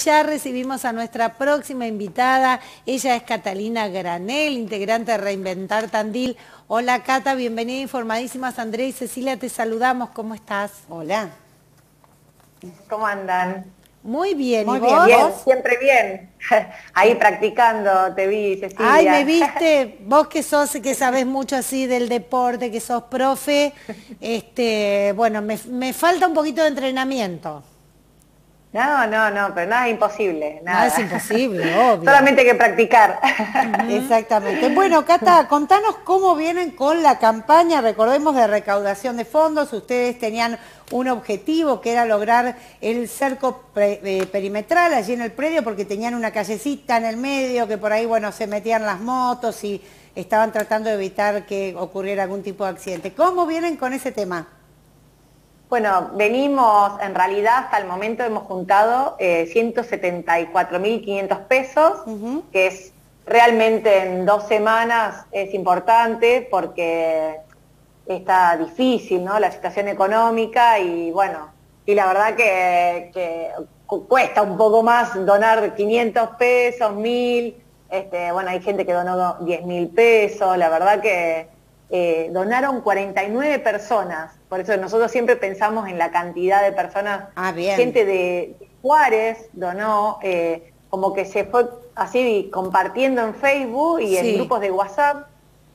ya recibimos a nuestra próxima invitada. Ella es Catalina Granel, integrante de Reinventar Tandil. Hola Cata, bienvenida a Informadísimas. Andrea y Cecilia, te saludamos. ¿Cómo estás? Hola. ¿Cómo andan? Muy bien, Muy ¿y bien, vos? bien, siempre bien. Ahí practicando, te vi, Cecilia. Ay, me viste, vos que sabés mucho así del deporte, que sos profe, bueno, me falta un poquito de entrenamiento. No, pero nada es imposible, nada. Nada es imposible, obvio. Solamente hay que practicar. Exactamente. Bueno, Cata, contanos cómo vienen con la campaña, recordemos, de recaudación de fondos. Ustedes tenían un objetivo que era lograr el cerco perimetral allí en el predio, porque tenían una callecita en el medio que por ahí, bueno, se metían las motos y estaban tratando de evitar que ocurriera algún tipo de accidente. ¿Cómo vienen con ese tema? Bueno, venimos, en realidad hasta el momento hemos juntado 174.500 pesos, que es realmente en 2 semanas es importante porque está difícil, ¿no? La situación económica y bueno, y la verdad que cuesta un poco más donar 500 pesos, 1.000, bueno, hay gente que donó 10.000 pesos, la verdad que donaron 49 personas, por eso nosotros siempre pensamos en la cantidad de personas. Gente de Juárez donó, como que se fue así compartiendo en Facebook y en grupos de WhatsApp,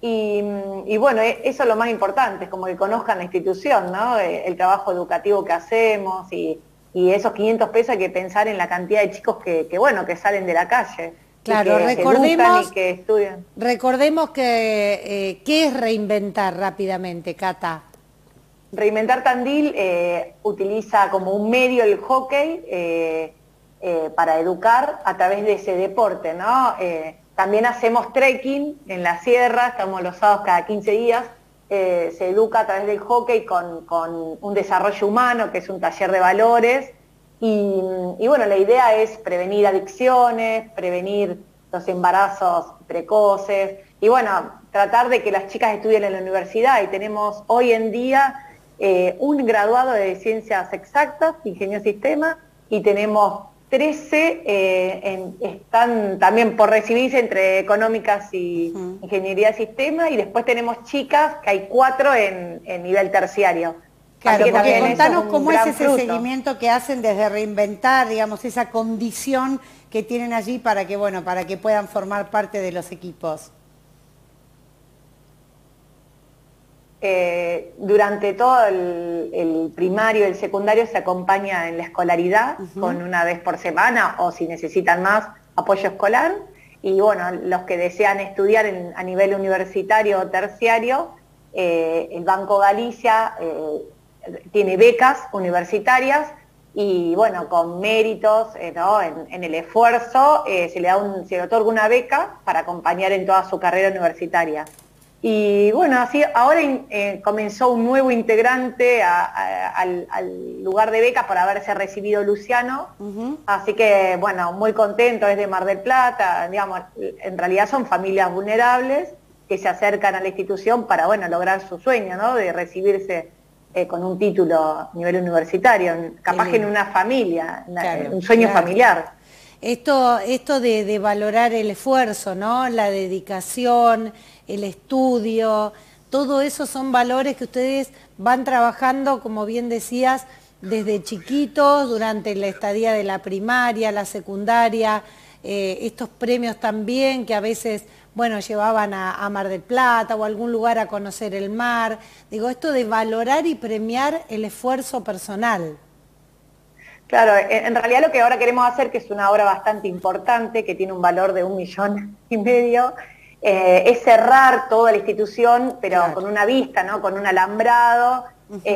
y bueno, eso es lo más importante, es como que conozcan la institución, ¿no? El trabajo educativo que hacemos y esos 500 pesos hay que pensar en la cantidad de chicos que salen de la calle. Claro, que recordemos, y que estudian. Recordemos que ¿qué es Reinventar rápidamente, Cata? Reinventar Tandil utiliza como un medio el hockey para educar a través de ese deporte, ¿no? También hacemos trekking en la sierra, estamos los sábados cada 15 días, se educa a través del hockey con un desarrollo humano, que es un taller de valores. Y bueno, la idea es prevenir adicciones, prevenir los embarazos precoces y bueno, tratar de que las chicas estudien en la universidad. Y tenemos hoy en día un graduado de Ciencias Exactas, Ingeniería de Sistemas, y tenemos 13 están también por recibirse entre Económicas y Ingeniería de Sistemas, y después tenemos chicas, que hay 4 en nivel terciario. Claro, porque contanos cómo es ese fruto. seguimiento que hacen desde Reinventar, digamos, esa condición que tienen allí para que, bueno, para que puedan formar parte de los equipos. Durante todo el primario y el secundario se acompaña en la escolaridad con una vez por semana, o si necesitan más, apoyo escolar. Y bueno, los que desean estudiar a nivel universitario o terciario, el Banco Galicia tiene becas universitarias y bueno, con méritos ¿no? en el esfuerzo se le otorga una beca para acompañar en toda su carrera universitaria. Y bueno, así ahora comenzó un nuevo integrante al lugar de becas por haberse recibido Luciano, así que bueno, muy contento, es de Mar del Plata, digamos, en realidad son familias vulnerables que se acercan a la institución para bueno, lograr su sueño, ¿no? De recibirse con un título a nivel universitario, capaz que en una familia, un sueño familiar. Esto de valorar el esfuerzo, ¿no? La dedicación, el estudio, todo eso son valores que ustedes van trabajando, como bien decías, desde chiquitos, durante la estadía de la primaria, la secundaria, estos premios también que a veces, bueno, llevaban a Mar del Plata o a algún lugar a conocer el mar. Digo, esto de valorar y premiar el esfuerzo personal. Claro, en realidad lo que ahora queremos hacer, que es una obra bastante importante, que tiene un valor de 1,5 millones, es cerrar toda la institución, pero con una vista, ¿no? Con un alambrado,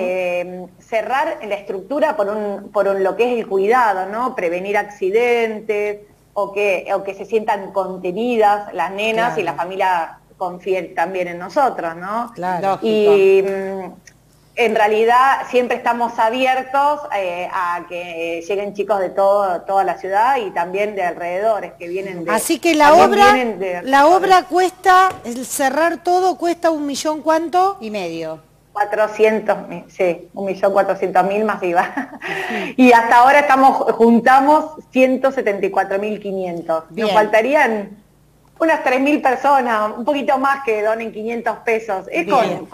cerrar la estructura por lo que es el cuidado, ¿no? Prevenir accidentes, o que se sientan contenidas las nenas y la familia confíe también en nosotros, ¿no? Claro. Y en realidad siempre estamos abiertos a que lleguen chicos de toda la ciudad y también de alrededores que vienen de... Así que la obra cuesta, el cerrar todo cuesta 1 millón, ¿cuánto? Y medio. 400.000, sí, 1.400.000 más IVA. Y hasta ahora juntamos 174.500. Nos faltarían unas 3.000 personas, un poquito más que donen 500 pesos. Es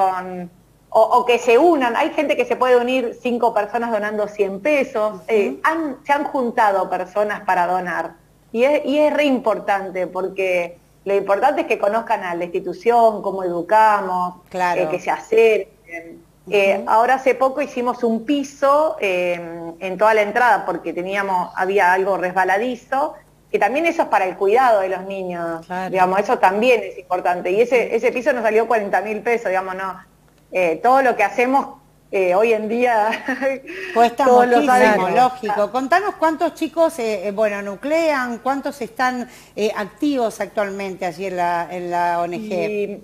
o que se unan. Hay gente que se puede unir 5 personas donando 100 pesos. Se han juntado personas para donar. Y es re importante porque lo importante es que conozcan a la institución, cómo educamos, que se acerquen. Ahora hace poco hicimos un piso en toda la entrada porque había algo resbaladizo, que también eso es para el cuidado de los niños, digamos, eso también es importante. Y ese piso nos salió 40.000 pesos, digamos, no. Todo lo que hacemos hoy en día cuesta muchísimo, lógico. Contanos cuántos chicos, nuclean, cuántos están activos actualmente allí en la ONG.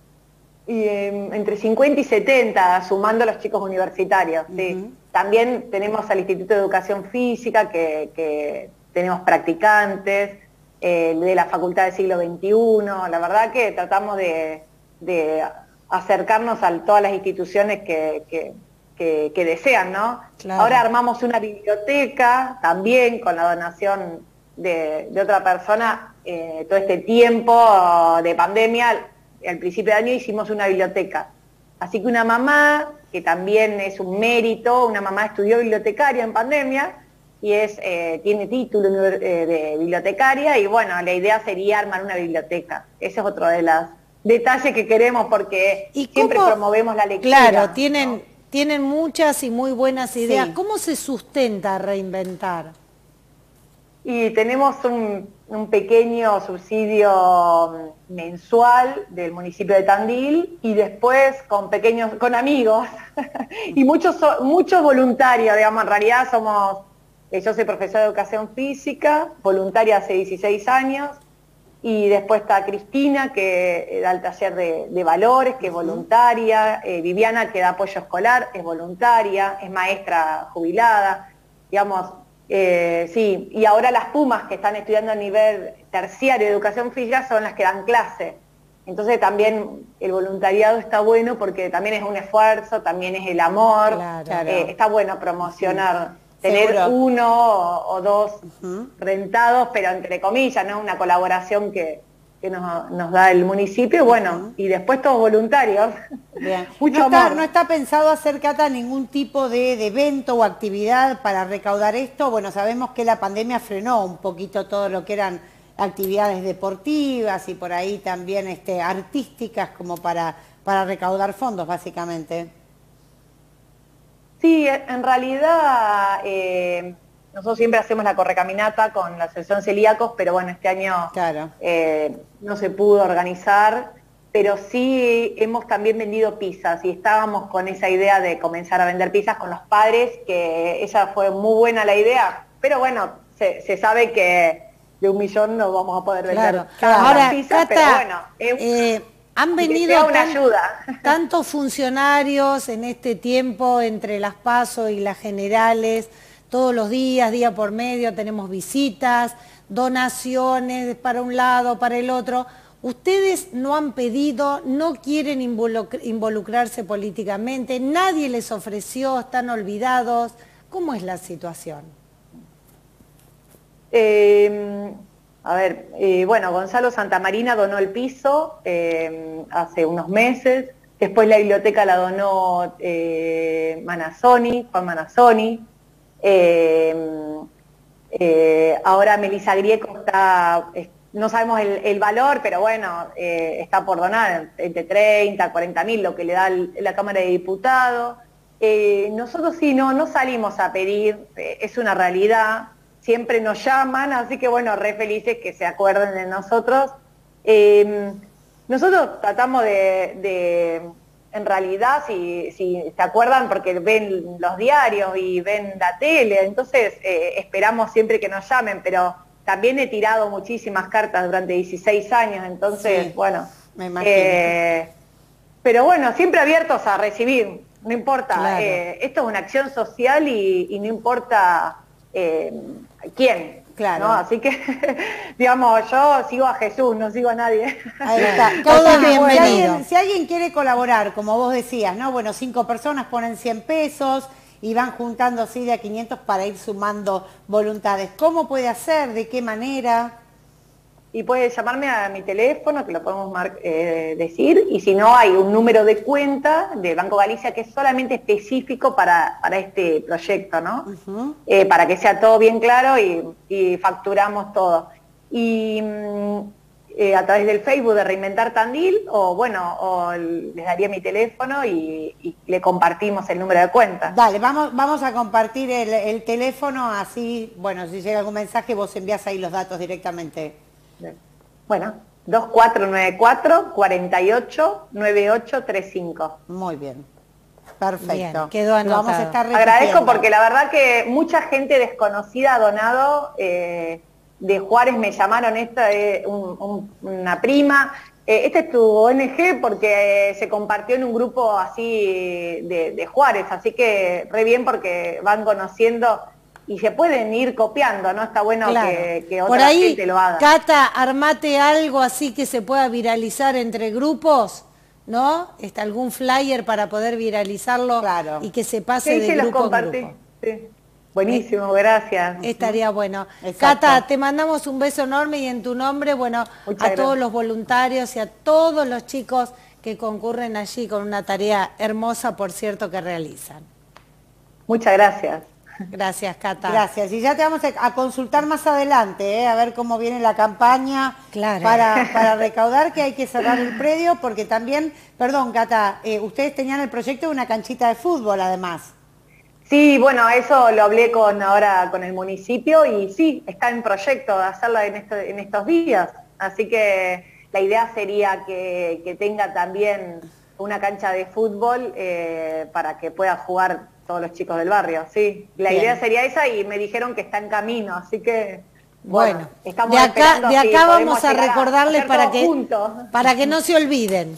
Entre 50 y 70, sumando a los chicos universitarios. ¿Sí? También tenemos al Instituto de Educación Física, que tenemos practicantes, de la Facultad del Siglo XXI. La verdad que tratamos de acercarnos a todas las instituciones que desean, ¿no? Claro. Ahora armamos una biblioteca también con la donación de otra persona. Todo este tiempo de pandemia, al principio de año hicimos una biblioteca. Así que una mamá, que también es un mérito, una mamá estudió bibliotecaria en pandemia y tiene título de bibliotecaria, y bueno, la idea sería armar una biblioteca. Ese es otro de los detalles que queremos, porque siempre promovemos la lectura. Claro, tienen muchas y muy buenas ideas. Sí. ¿Cómo se sustenta Reinventar? Y tenemos un pequeño subsidio mensual del municipio de Tandil, y después con amigos y muchos voluntarios, digamos. En realidad yo soy profesora de educación física, voluntaria hace 16 años, y después está Cristina, que da el taller de valores, que es voluntaria, Viviana, que da apoyo escolar, es voluntaria, es maestra jubilada, digamos. Sí, y ahora las Pumas, que están estudiando a nivel terciario de educación física, son las que dan clase. Entonces también el voluntariado está bueno, porque también es un esfuerzo, también es el amor. Claro. Está bueno promocionar, tener seguro. Uno o dos rentados, pero entre comillas, ¿no? Una colaboración que nos da el municipio, bueno, y después todos voluntarios. Bien. Mucho amor. ¿No está pensado hacer, Cata, ningún tipo de evento o actividad para recaudar esto? Bueno, sabemos que la pandemia frenó un poquito todo lo que eran actividades deportivas y por ahí también artísticas, como para recaudar fondos, básicamente. Sí, en realidad nosotros siempre hacemos la correcaminata con la Asociación Celíacos, pero bueno, este año no se pudo organizar, pero sí hemos también vendido pizzas, y estábamos con esa idea de comenzar a vender pizzas con los padres, que ella fue muy buena la idea, pero bueno, se sabe que de 1 millón no vamos a poder vender Ahora, pizzas, Cata, pero bueno, han venido una ayuda. Tantos funcionarios en este tiempo entre las PASO y las generales. Todos los días, día por medio, tenemos visitas, donaciones para un lado, para el otro. Ustedes no han pedido, no quieren involucrarse políticamente, nadie les ofreció, están olvidados. ¿Cómo es la situación? A ver, bueno, Gonzalo Santamarina donó el piso hace unos meses. Después la biblioteca la donó Juan Manazzoni. Ahora Melissa Grieco no sabemos el valor, pero bueno, está por donar entre 30 a 40.000, lo que le da la Cámara de Diputados. Nosotros sí, no salimos a pedir, es una realidad, siempre nos llaman, así que bueno, re felices que se acuerden de nosotros. Nosotros tratamos en realidad, si se acuerdan, porque ven los diarios y ven la tele, entonces esperamos siempre que nos llamen, pero también he tirado muchísimas cartas durante 16 años, entonces, sí, bueno, me imagino. Pero bueno, siempre abiertos a recibir, no importa, claro. Esto es una acción social y no importa quién, Claro. ¿no? Así que, digamos, yo sigo a Jesús, no sigo a nadie. Ahí está. Todo Cata, bienvenido. si alguien quiere colaborar, como vos decías, ¿no? Bueno, 5 personas ponen 100 pesos y van juntando así de a 500 para ir sumando voluntades. ¿Cómo puede hacer? ¿De qué manera? Y puede llamarme a mi teléfono, que lo podemos decir, y si no, hay un número de cuenta del Banco Galicia que es solamente específico para este proyecto, ¿no? Para que sea todo bien claro y facturamos todo. Y a través del Facebook de Reinventar Tandil, o les daría mi teléfono y le compartimos el número de cuenta. Dale, vamos a compartir el teléfono, así, bueno, si llega algún mensaje vos envías ahí los datos directamente. Bueno, 2494-489835. Muy bien, perfecto. Bien, quedó anotado. Vamos a estar repitiendo. Agradezco porque la verdad que mucha gente desconocida ha donado. De Juárez me llamaron, una prima. Esta es tu ONG porque se compartió en un grupo así de Juárez, así que re bien porque van conociendo y se pueden ir copiando, ¿no? Está bueno Claro. que Por otra ahí, gente lo haga. Cata, armate algo así que se pueda viralizar entre grupos, ¿no? Algún flyer para poder viralizarlo Claro. y que se pase Sí, de sí, los grupo en compartí. grupo. Sí. Buenísimo, gracias. Estaría bueno. Exacto. Cata, te mandamos un beso enorme y en tu nombre, bueno, Muchas a todos gracias. los voluntarios y a todos los chicos que concurren allí con una tarea hermosa, por cierto, que realizan. Muchas gracias. Gracias, Cata. Gracias. Y ya te vamos a consultar más adelante, a ver cómo viene la campaña Claro. para recaudar, que hay que cerrar el predio, porque también, perdón, Cata, ustedes tenían el proyecto de una canchita de fútbol, además. Sí, bueno, eso lo hablé ahora con el municipio y sí, está en proyecto de hacerla en estos días. Así que la idea sería que tenga también una cancha de fútbol para que puedan jugar todos los chicos del barrio. Sí, la Bien. idea sería esa y me dijeron que está en camino, así que Bueno, estamos de esperando acá si podemos vamos a llegar recordarles hacer para todo juntos. para que no se olviden.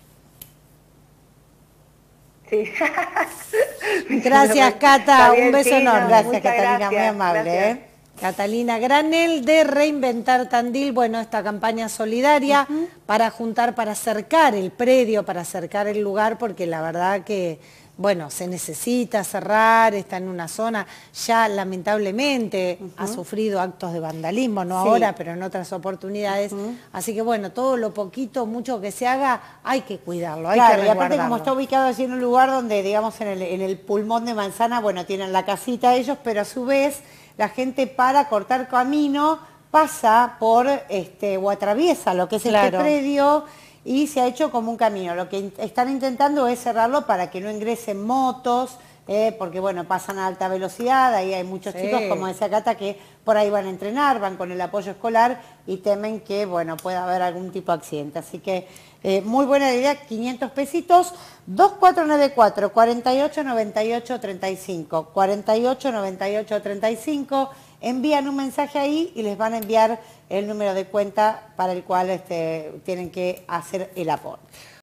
Sí. Gracias, Cata, Está bien, un beso sí, enorme. Gracias, muchas Catalina, gracias, muy amable. gracias. Catalina Granel de Reinventar Tandil, bueno, esta campaña solidaria para juntar, para acercar el predio, para acercar el lugar, porque la verdad que, bueno, se necesita cerrar, está en una zona, ya lamentablemente ha sufrido actos de vandalismo, no Sí. ahora, pero en otras oportunidades. Así que bueno, todo lo poquito, mucho que se haga, hay que cuidarlo, hay Claro, que y aparte resguardarlo. como está ubicado así en un lugar donde, digamos, en el pulmón de Manzana, bueno, tienen la casita ellos, pero a su vez la gente para cortar camino pasa por, o atraviesa lo que es este Claro. predio y se ha hecho como un camino. Lo que están intentando es cerrarlo para que no ingresen motos, porque bueno, pasan a alta velocidad, ahí hay muchos Sí. chicos, como decía Cata, que por ahí van a entrenar, van con el apoyo escolar y temen que, bueno, pueda haber algún tipo de accidente. Así que muy buena idea, 500 pesitos, 2494 48 98 35, 48 98 35, envían un mensaje ahí y les van a enviar el número de cuenta para el cual tienen que hacer el aporte.